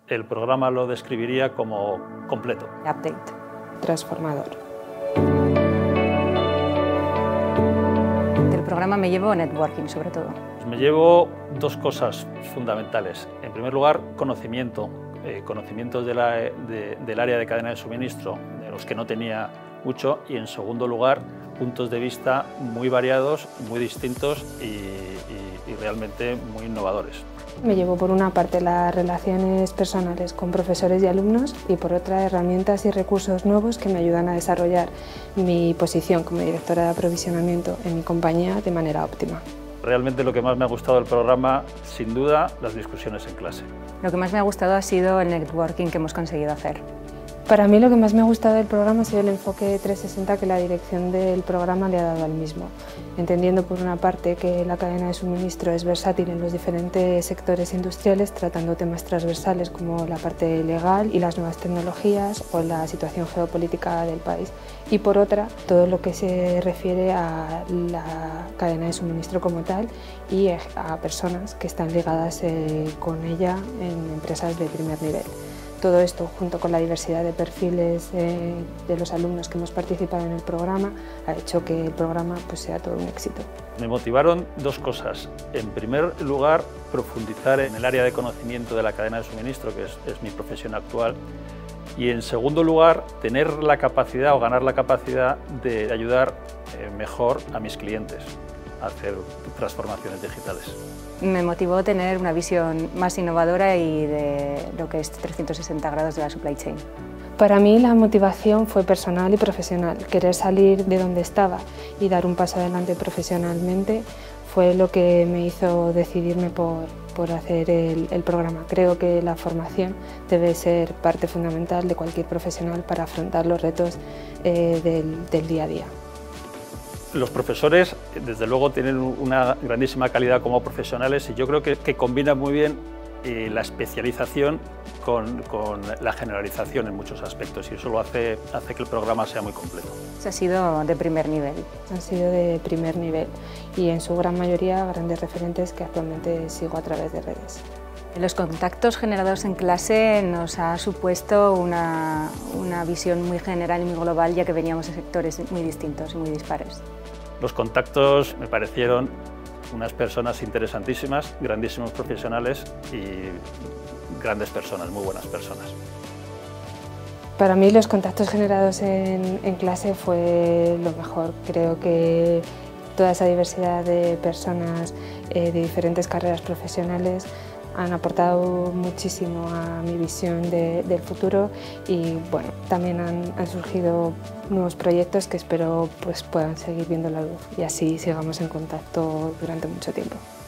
el programa lo describiría como completo. Update. Transformador. Del programa me llevo networking, sobre todo. Me llevo dos cosas fundamentales. En primer lugar, conocimientos del área de cadena de suministro, de los que no tenía mucho, y en segundo lugar, puntos de vista muy variados, muy distintos y realmente muy innovadores. Me llevo por una parte las relaciones personales con profesores y alumnos y por otra herramientas y recursos nuevos que me ayudan a desarrollar mi posición como directora de aprovisionamiento en mi compañía de manera óptima. Realmente lo que más me ha gustado del programa, sin duda, las discusiones en clase. Lo que más me ha gustado ha sido el networking que hemos conseguido hacer. Para mí lo que más me ha gustado del programa ha sido el enfoque 360 que la dirección del programa le ha dado al mismo, entendiendo por una parte que la cadena de suministro es versátil en los diferentes sectores industriales, tratando temas transversales como la parte legal y las nuevas tecnologías o la situación geopolítica del país, y por otra todo lo que se refiere a la cadena de suministro como tal y a personas que están ligadas con ella en empresas de primer nivel. Todo esto, junto con la diversidad de perfiles de los alumnos que hemos participado en el programa, ha hecho que el programa sea todo un éxito. Me motivaron dos cosas. En primer lugar, profundizar en el área de conocimiento de la cadena de suministro, que es mi profesión actual. Y en segundo lugar, tener la capacidad o ganar la capacidad de ayudar mejor a mis clientes a hacer transformaciones digitales. Me motivó tener una visión más innovadora y de lo que es 360 grados de la supply chain. Para mí la motivación fue personal y profesional. Querer salir de donde estaba y dar un paso adelante profesionalmente fue lo que me hizo decidirme por hacer el programa. Creo que la formación debe ser parte fundamental de cualquier profesional para afrontar los retos del día a día. Los profesores, desde luego, tienen una grandísima calidad como profesionales y yo creo que combinan muy bien la especialización con la generalización en muchos aspectos y eso lo hace que el programa sea muy completo. Ha sido de primer nivel. Han sido de primer nivel y en su gran mayoría grandes referentes que actualmente sigo a través de redes. Los contactos generados en clase nos ha supuesto una visión muy general y muy global, ya que veníamos de sectores muy distintos y muy dispares. Los contactos me parecieron unas personas interesantísimas, grandísimos profesionales y grandes personas, muy buenas personas. Para mí los contactos generados en clase fue lo mejor. Creo que toda esa diversidad de personas de diferentes carreras profesionales han aportado muchísimo a mi visión del futuro y bueno, también han surgido nuevos proyectos que espero puedan seguir viendo la luz y así sigamos en contacto durante mucho tiempo.